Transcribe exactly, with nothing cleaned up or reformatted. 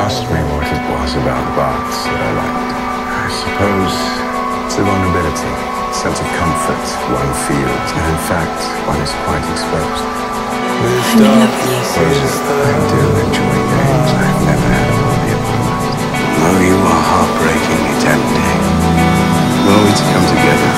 asked me what it was about bats that I liked. I suppose it's the vulnerability, sense of comfort one feels, and in fact, one is quite exposed. I'm in love with you. I do enjoy games. I've never had a hobby opponent. Although you are heartbreaking, it's ending. Were we to come together